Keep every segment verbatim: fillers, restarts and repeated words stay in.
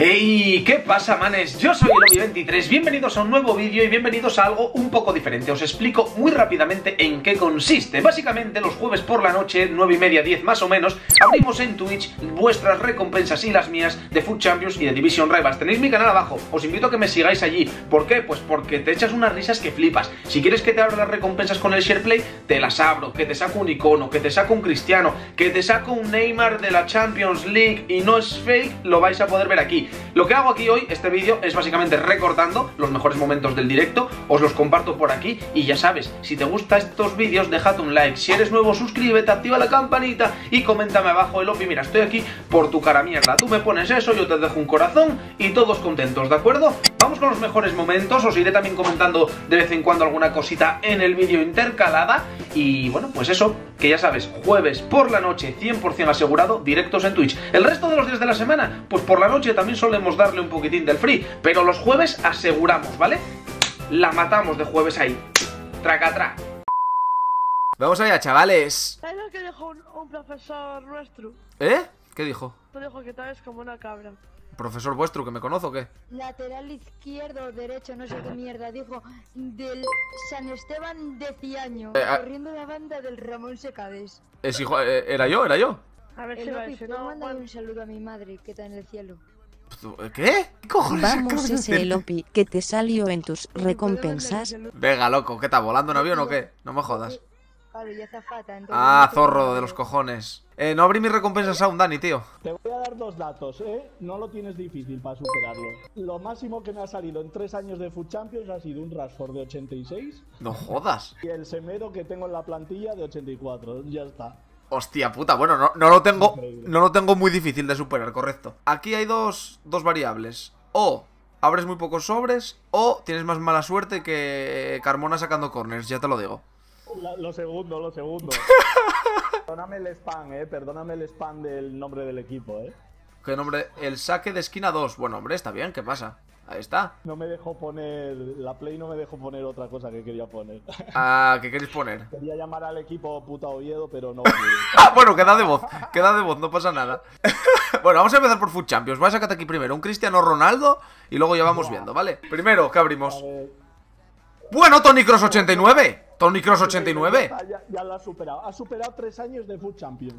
Hey, ¿qué pasa, manes? Yo soy el Obi veintitrés, bienvenidos a un nuevo vídeo y bienvenidos a algo un poco diferente. Os explico muy rápidamente en qué consiste. Básicamente, los jueves por la noche, nueve y media, diez más o menos, abrimos en Twitch vuestras recompensas y las mías de Food Champions y de Division Rivals. Tenéis mi canal abajo, os invito a que me sigáis allí. ¿Por qué? Pues porque te echas unas risas que flipas. Si quieres que te abra las recompensas con el SharePlay, te las abro. Que te saco un icono, que te saco un Cristiano, que te saco un Neymar de la Champions League y no es fake, lo vais a poder ver aquí. Lo que hago aquí hoy, este vídeo, es básicamente recortando los mejores momentos del directo, os los comparto por aquí y ya sabes, si te gustan estos vídeos, déjate un like, si eres nuevo, suscríbete, activa la campanita y coméntame abajo el Opi, mira, estoy aquí por tu cara mierda, tú me pones eso, yo te dejo un corazón y todos contentos, ¿de acuerdo? Vamos con los mejores momentos, os iré también comentando de vez en cuando alguna cosita en el vídeo intercalada y bueno, pues eso, que ya sabes, jueves por la noche, cien por cien asegurado, directos en Twitch. El resto de los días de la semana, pues por la noche también solemos darle un poquitín del free, pero los jueves aseguramos, ¿vale? La matamos de jueves ahí. Tracatrá. Vamos allá, chavales. ¿Sabes lo que dijo un, un profesor nuestro? ¿Eh? ¿Qué dijo? Te dijo que tal vez como una cabra. ¿Profesor vuestro que me conoce o qué? Lateral izquierdo o derecho, no sé qué mierda, dijo del San Esteban de Ciaño, Eh, a- corriendo la banda del Ramón Secades. Es hijo, eh, era yo, era yo. A ver si El va, Opi, si ¿puedo no, mandarle bueno. un saludo a mi madre que está en el cielo? ¿Qué? ¿Qué cojones acabas Vamos de ese decir? el Opi que te salió en tus ¿Puedo mandarle un recompensas. saludo? Venga, loco, ¿qué tal? ¿Volando en avión o qué? No me jodas. Claro, y azafata, entonces Ah, no te zorro puedo- de los cojones. Eh, no abrí mis recompensas aún, Dani, tío. Te voy a dar dos datos, ¿eh? No lo tienes difícil para superarlo. Lo máximo que me ha salido en tres años de Food Champions ha sido un Rashford de ochenta y seis No jodas. y el Semedo que tengo en la plantilla de ochenta y cuatro. Ya está. Hostia puta, bueno, no, no lo tengo. Increíble. No lo tengo muy difícil de superar, correcto. Aquí hay dos, dos variables. O abres muy pocos sobres, o tienes más mala suerte que Carmona sacando corners, ya te lo digo. La- lo segundo, lo segundo. Perdóname el spam, ¿eh? Perdóname el spam del nombre del equipo, ¿eh? ¿Qué nombre? El saque de esquina dos. Bueno, hombre, está bien, ¿qué pasa? Ahí está. No me dejó poner... La Play no me dejó poner otra cosa que quería poner. Ah, ¿qué queréis poner? Quería llamar al equipo puta Oviedo, pero no pude. Ah, bueno, queda de voz, queda de voz, no pasa nada. Bueno, vamos a empezar por Food Champions. Voy a sacarte aquí primero un Cristiano Ronaldo y luego ya vamos viendo, ¿vale? Primero, ¿qué A abrimos? ver... Bueno, Tony Cross ochenta y nueve. Tony Cross ochenta y nueve. Ya, ya, ya lo ha superado. Ha superado tres años de Food Champions.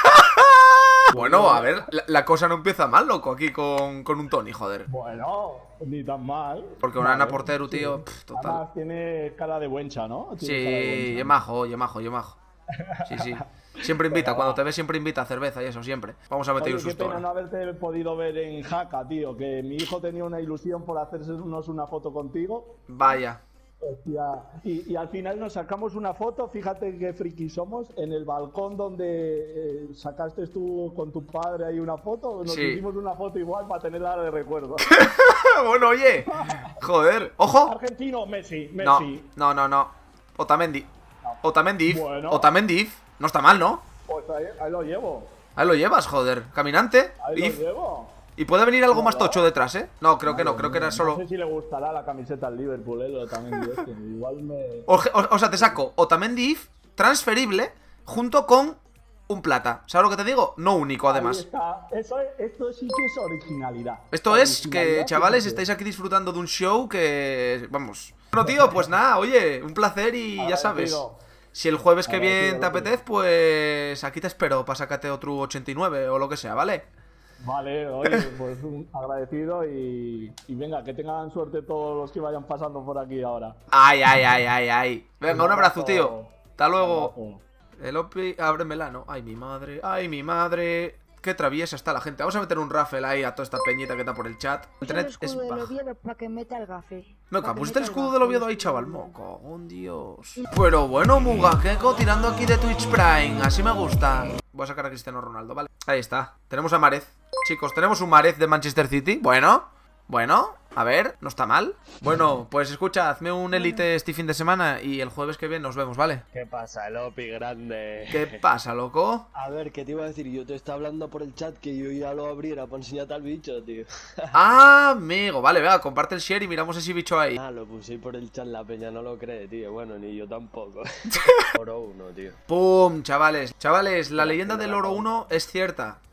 Bueno, a ver, la, la cosa no empieza mal, loco, aquí con, con un Tony, joder. Bueno, ni tan mal. Porque una Vale, Ana Portero, sí. tío, pff, total. Además tiene cara de buencha, ¿no? Tiene cara de Sí, buencha. ye majo, ye majo, ye majo. Sí, sí. Siempre invita, cuando te ve siempre invita a cerveza y eso, siempre. Vamos a meter Oye, un qué susto pena no ahora. haberte podido ver en Jaca, tío. Que mi hijo tenía una ilusión por hacernos una foto contigo. Vaya. Hostia. Y, y al final nos sacamos una foto, fíjate qué friki somos, en el balcón donde eh, sacaste tú con tu padre ahí una foto. Nos Sí. hicimos una foto igual para tenerla de recuerdo. Bueno, oye. Joder. ¡Ojo! Argentino, Messi, No, Messi. no, no, no. Otamendi. Otamendi. Bueno. Otamendi. No está mal, ¿no? Pues ahí, ahí lo llevo. Ahí lo llevas, joder. Caminante. Ahí lo If. llevo. Y puede venir algo más Claro. tocho detrás, ¿eh? No, creo que no. Creo que era No solo... sé si le gustará la camiseta al Liverpool, eh, lo también digo, este, igual me... O, o- o sea, te saco Otamendi If transferible junto con un plata. ¿Sabes lo que te digo? No único, Ahí además. está. Eso es- esto sí que es originalidad. Esto es que, Originalidad, chavales, fíjate. estáis aquí disfrutando de un show que... Vamos. Bueno, tío, pues nada, oye, un placer y ya sabes. Agradecido. Si el jueves que Agradecido, viene te loco. apetece, pues aquí te espero para sacarte otro ochenta y nueve o lo que sea, ¿vale? Vale, oye, pues un agradecido y, y venga, que tengan suerte todos los que vayan pasando por aquí ahora. Ay, ay, ay, ay, ay. Venga, un abrazo, tío. Hasta luego. Abrazo. El Opi, ábremela, ¿no? Ay, mi madre, ay, mi madre. Qué traviesa está la gente. Vamos a meter un raffle ahí a toda esta peñita que está por el chat. Puse el Internet es escudo del baja. Oviedo para que meta el gafe. Meca, Pa' que pusiste el meta escudo gafe, del Oviedo ahí, el chaval. escudo del Moco, un dios. Pero bueno, Mugaqueco tirando aquí de Twitch Prime. Así me gusta. Voy a sacar a Cristiano Ronaldo, ¿vale? Ahí está. Tenemos a Marez. Chicos, tenemos un Marez de Manchester City. Bueno, bueno. A ver, no está mal. Bueno, pues escucha, hazme un Elite este fin de semana y el jueves que viene nos vemos, ¿vale? ¿Qué pasa, el Opi grande? ¿Qué pasa, loco? A ver, ¿qué te iba a decir? Yo te estaba hablando por el chat que yo ya lo abriera para enseñarte al bicho, tío. Ah, amigo, vale, venga, comparte el share y miramos ese bicho ahí. Ah, lo puse por el chat, la peña no lo cree, tío. Bueno, ni yo tampoco. Oro uno, tío. ¡Pum! Chavales, chavales, la leyenda del oro uno es cierta.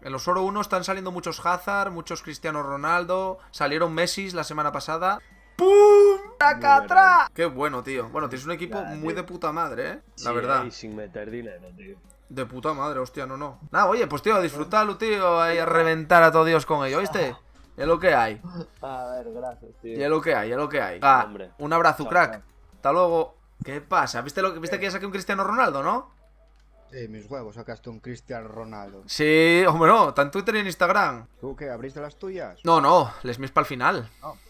En los oro uno están saliendo muchos Hazard, muchos Cristiano Ronaldo. Salieron Messi la semana pasada. ¡Pum! ¡Tacatra! Qué bueno, tío. Bueno, tienes un equipo Nah, muy tío. de puta madre, ¿eh? La Sí, verdad. ahí sin meter dinero, tío. De puta madre, hostia, no, no. Nada, oye, pues tío, disfrutadlo, tío. Ahí a reventar a todo Dios con ello, ¿oíste? Es lo que hay. A ver, gracias, tío. Y es lo que hay, es lo que hay. Ah, Hombre. un abrazo, Chao, crack. chao. Hasta luego. ¿Qué pasa? ¿Viste, lo, ¿Viste que ya saqué un Cristiano Ronaldo, no? Sí, mis huevos, sacaste un Cristiano Ronaldo. Sí, hombre, no. Está en Twitter y en Instagram. ¿Tú qué? ¿Abriste las tuyas? No, no. Les mis para el final.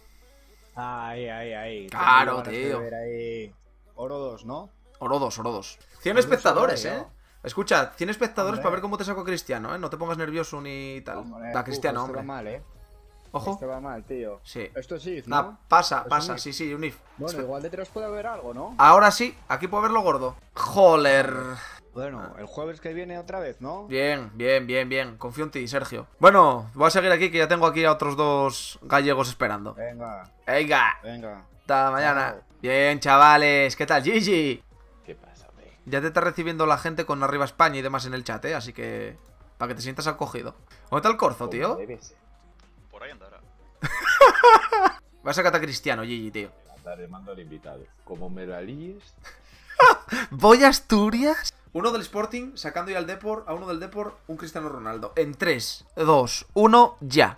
Ahí, ahí, ahí. Claro, Tengo ganas de tío. ver ahí Oro dos, ¿no? Oro dos, oro dos. cien Oro dos, espectadores, oro eh. dos. Escucha, cien espectadores Hombre. para ver cómo te saco a Cristiano, eh. No te pongas nervioso ni tal. Hombre, Da uf, Cristiano, este va hombre. mal, eh. Ojo. Este va mal, tío. Sí. Esto sí, ¿no? Nah, pasa, Es pasa. un if. Sí, sí, un if. Bueno, Espe- igual de tres puede haber algo, ¿no? Ahora sí, aquí puedo verlo gordo. Joder. Bueno, el jueves que viene otra vez, ¿no? Bien, bien, bien, bien. Confío en ti, Sergio. Bueno, voy a seguir aquí que ya tengo aquí a otros dos gallegos esperando. Venga, Venga, venga. hasta mañana. Chao. Bien, chavales. ¿Qué tal, Gigi? ¿Qué pasa, güey? Ya te está recibiendo la gente con Arriba España y demás en el chat, ¿eh? Así que... para que te sientas acogido. ¿Dónde está el Corzo, tío? Por ahí andará. Va a sacar a Cristiano, Gigi, tío. Te mando al invitado. Como me la líes. ¿Voy a Asturias? Uno del Sporting sacando ya al Depor, a uno del Depor, un Cristiano Ronaldo. En tres, dos, uno, ya.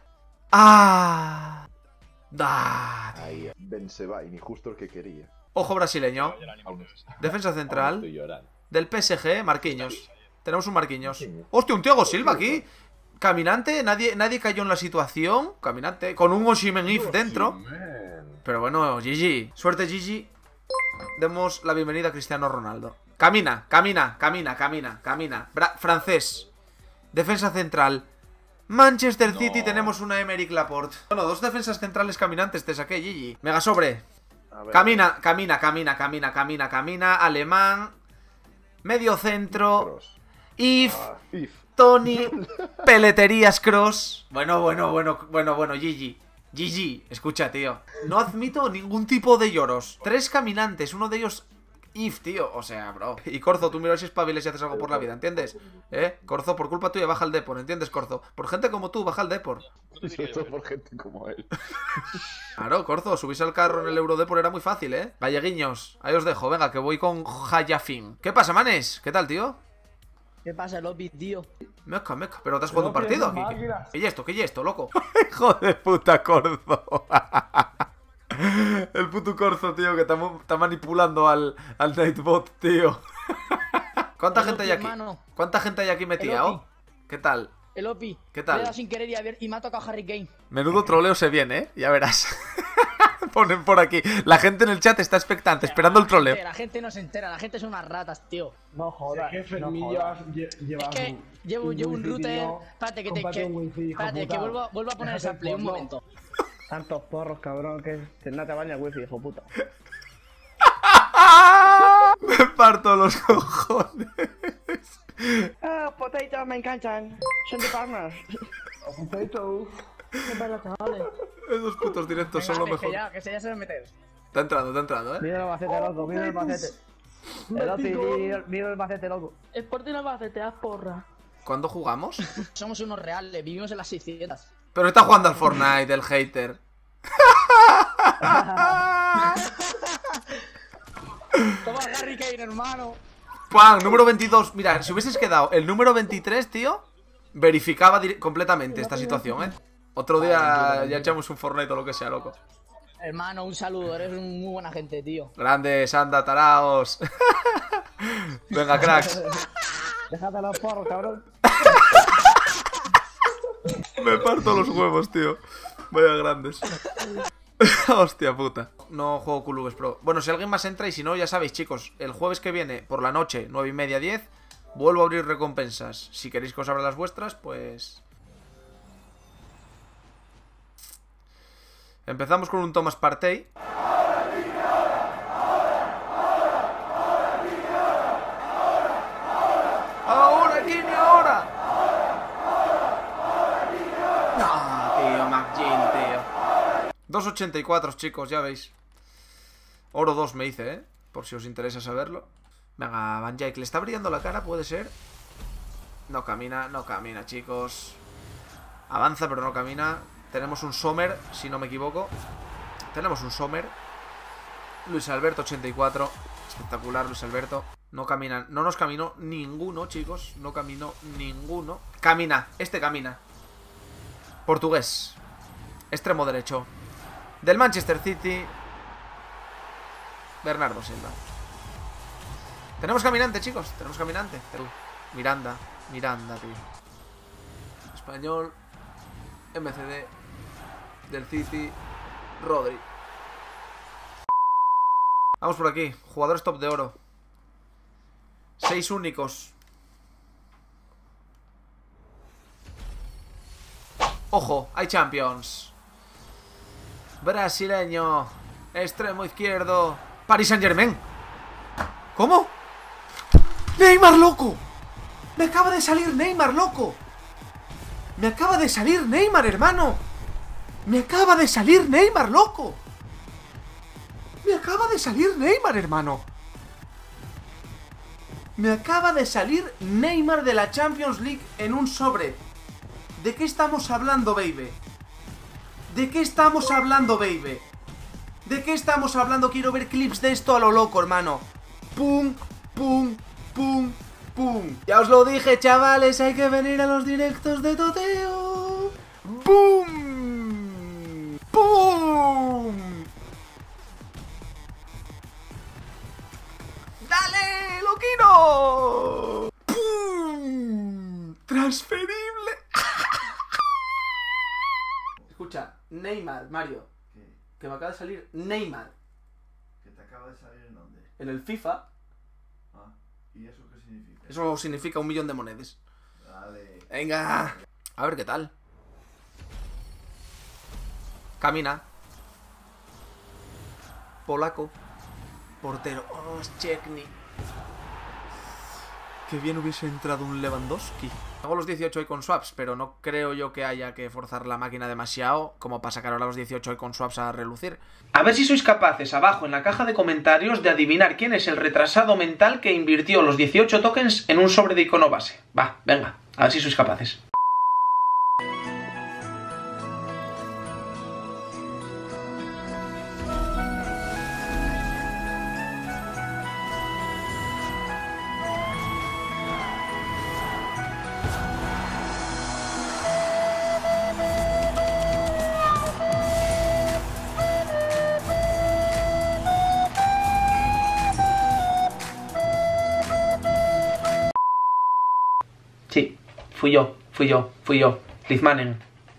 ¡Ah! ¡Da! Ahí, Benzema, y ni justo el que quería. Ojo brasileño. Aún- Defensa aún central. estoy llorando. Del P S G, Marquinhos. Tenemos un Marquinhos. ¡Hostia, un Thiago Silva aquí! Caminante, nadie, nadie cayó en la situación. Caminante, con un Osimhen If dentro. Man. Pero bueno, Gigi. Suerte, Gigi. Demos la bienvenida a Cristiano Ronaldo. Camina, camina, camina, camina, camina. Bra- francés. Defensa central. Manchester No. City, tenemos una Emerick Laporte. Bueno, dos defensas centrales caminantes te saqué, Gigi. Mega sobre. A ver. Camina, camina, camina, camina, camina, camina. Alemán. Medio centro. Cross. If. Ah, if. Tony. Peleterías Cross. Bueno, bueno, bueno, bueno, bueno, Gigi. Gigi, escucha, tío. No admito ningún tipo de lloros. Tres caminantes, uno de ellos If, tío. O sea, bro. Y Corzo, tú mira si espabiles y haces algo por la vida, ¿entiendes? ¿Eh? Corzo, por culpa tuya baja el Depor, ¿entiendes, Corzo? Por gente como tú, baja el Depor. Sobre todo por gente como él. Claro, Corzo, subirse al carro en el Eurodepor era muy fácil, ¿eh? Galleguiños, ahí os dejo, venga, que voy con Hayafin. ¿Qué pasa, manes? ¿Qué tal, tío? ¿Qué pasa, Lobby, tío? Meca, meca, pero te has jugado un partido aquí. Máquinas. ¿Qué es esto? ¿Qué es esto, loco? Hijo de puta, Corzo. El puto Corzo, tío, que está mu- está manipulando al, al Nightbot, tío. ¿Cuánta El gente hay Opi, aquí? hermano. ¿Cuánta gente hay aquí metida, El oh? Opi. ¿Qué tal? El Opi. ¿Qué tal? Le he dado sin querer y, a ver- y me ha tocado Harry Kane. Menudo troleo se viene, ¿eh? Ya verás. Ponen por aquí. La gente en el chat está expectante, esperando el troleo. La gente no se entera, la gente son unas ratas, tío. No jodas. ¿Qué no Fermín jodas. llevas, lle- llevas Es que un- llevo, llevo un wifi, router. tío? Espérate, que te. Cómprate Que, un wifi, hijo espérate, puta. que vuelvo, vuelvo a poner Déjate esa play un porno. momento. Tantos porros, cabrón, que que no te baña el wifi, hijo puta. Me parto los cojones. Ah, potatoes me encantan. Son de Palmas. Potato. ¿Qué pasa, chavales? Esos putos directos son lo Venga, que mejor. ya, que se ya se va a meter. Está entrando, está entrando, ¿eh? Mira el macete, loco, mira el macete. El Opi, mira, mira el macete, loco. Sporting Albacete, te das porra. ¿Cuándo jugamos? Somos unos reales, vivimos en las seiscientas. Pero está jugando al Fortnite, el hater. Toma Harry Kane, hermano. ¡Pam! Número veintidós. Mira, si hubieses quedado el número veintitrés, tío, verificaba dire- completamente esta situación, ¿eh? Otro día ya echamos un Fortnite o lo que sea, loco. Hermano, un saludo, eres un muy buena gente, tío. Grandes, anda, taraos. Venga, cracks. Déjate los porros, cabrón. Me parto los huevos, tío. Vaya grandes. Hostia puta. No juego clubes pro. Bueno, si alguien más entra y si no, ya sabéis, chicos. El jueves que viene, por la noche, nueve y media, diez, vuelvo a abrir recompensas. Si queréis que os abra las vuestras, pues... Empezamos con un Thomas Partey. ¡Ahora, Kimi, ahora! No, tío, McGinn, tío. dos ochenta y cuatro, chicos, ya veis. Oro dos me hice, ¿eh? Por si os interesa saberlo. Venga, Van Dijk, ¿le está brillando la cara? ¿Puede ser? No camina, no camina, chicos. Avanza, pero no camina. Tenemos un Sommer, si no me equivoco. Tenemos un Sommer. Luis Alberto, ochenta y cuatro. Espectacular, Luis Alberto. No caminan, no nos caminó ninguno, chicos. No caminó ninguno. Camina, este camina. Portugués. Extremo derecho. Del Manchester City. Bernardo Silva. Tenemos caminante, chicos. Tenemos caminante. Miranda. Miranda, tío. Español. M C D. Del City. Rodri. Vamos por aquí. Jugadores top de oro. Seis únicos. Ojo, hay Champions. Brasileño. Extremo izquierdo. Paris Saint-Germain. ¿Cómo? ¡Neymar, loco! Me acaba de salir Neymar, loco. Me acaba de salir Neymar, hermano. Me acaba de salir Neymar, loco. Me acaba de salir Neymar, hermano. Me acaba de salir Neymar de la Champions League en un sobre. ¿De qué estamos hablando, baby? ¿De qué estamos hablando, baby? ¿De qué estamos hablando? Quiero ver clips de esto a lo loco, hermano. Pum, pum, pum, pum. Ya os lo dije, chavales, hay que venir a los directos de Toteo. Pum, pum. ¡Dale, loquino! ¡Pum! ¡Transferible! Escucha, Neymar, Mario. ¿Qué? Que me acaba de salir Neymar. ¿Que te acaba de salir en dónde? En el FIFA. Ah, ¿y eso qué significa? Eso significa un millón de monedas. Dale. Venga. A ver qué tal. Camina. Polaco. Portero. Oh, Szczęsny. Qué bien hubiese entrado un Lewandowski. Tengo los dieciocho hoy con swaps, pero no creo yo que haya que forzar la máquina demasiado como para sacar ahora los dieciocho hoy con swaps a relucir. A ver si sois capaces abajo en la caja de comentarios de adivinar quién es el retrasado mental que invirtió los dieciocho tokens en un sobre de icono base. Va, venga, a ver si sois capaces. Sí, fui yo, fui yo, fui yo. Lizmanen.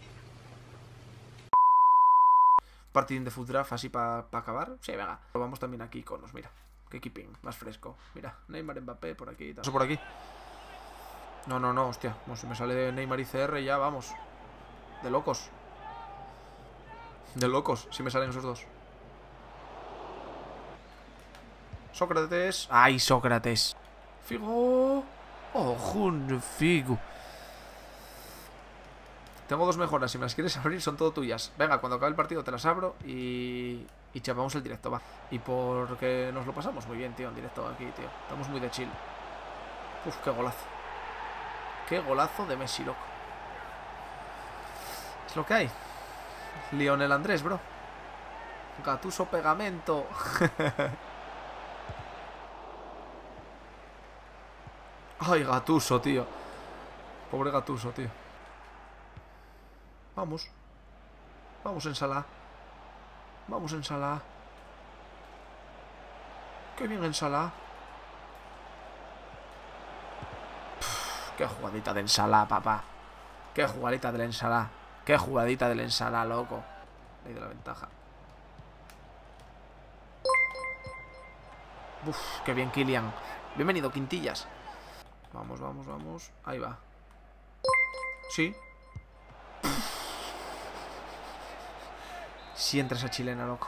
Partidín de foot draft así para pa acabar. Sí, venga. Probamos también aquí iconos, mira. Qué keeping, más fresco. Mira, Neymar, Mbappé, por aquí y tal. Eso por aquí. No, no, no, hostia. Bueno, si me sale de Neymar y C R ya, vamos. De locos. De locos, si me salen esos dos. Sócrates. ¡Ay, Sócrates! Figo. Oh, Jun Figo. Tengo dos mejoras, si me las quieres abrir son todo tuyas. Venga, cuando acabe el partido te las abro y... Y chapamos el directo, va. Y porque nos lo pasamos muy bien, tío, en directo aquí, tío. Estamos muy de chill. Uf, qué golazo. Qué golazo de Messi, loco. Es lo que hay. Lionel Andrés, bro. Gattuso pegamento. Ay, Gattuso, tío. Pobre Gattuso, tío. Vamos. Vamos en Salah. Vamos en Salah. Qué bien en Salah. Pff, qué jugadita de ensalada, papá. Qué jugadita de la ensalada. Qué jugadita de la ensalada, loco. Ley de la ventaja. Uf, qué bien, Kylian. Bienvenido, Quintillas. Vamos, vamos, vamos. Ahí va. Sí. Si entra esa chilena, loco.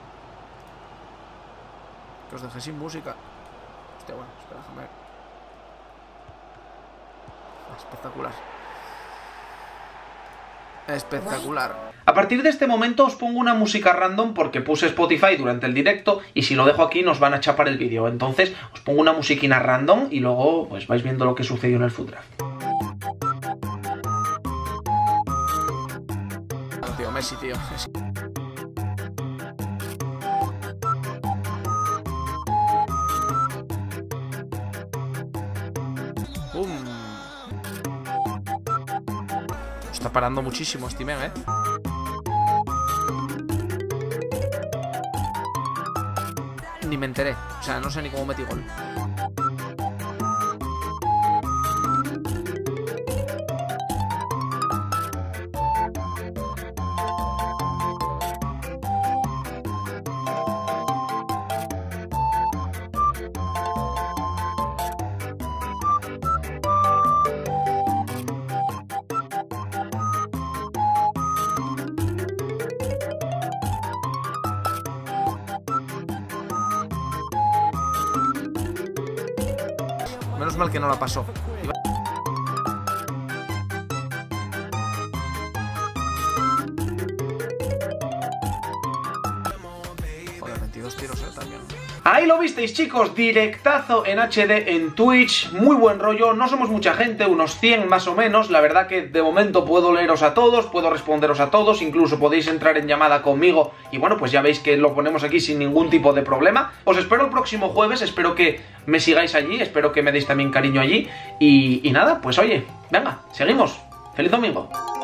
Que os dejé sin música. Hostia, bueno, espera, déjame ver. Espectacular. Espectacular. A partir de este momento os pongo una música random porque puse Spotify durante el directo y si lo dejo aquí nos van a chapar el vídeo. Entonces os pongo una musiquina random y luego pues vais viendo lo que sucedió en el foot draft. Messi, tío. Pum. Está parando muchísimo Steven, eh. Ni me enteré. O sea, no sé ni cómo metí gol. Menos mal que no la pasó. Joder, veintidós tiros, eh, también. Ahí lo visteis, chicos, directazo en H D en Twitch, muy buen rollo, no somos mucha gente, unos cien más o menos, la verdad que de momento puedo leeros a todos, puedo responderos a todos, incluso podéis entrar en llamada conmigo y bueno, pues ya veis que lo ponemos aquí sin ningún tipo de problema. Os espero el próximo jueves, espero que me sigáis allí, espero que me deis también cariño allí y, y nada, pues oye, venga, seguimos, feliz domingo.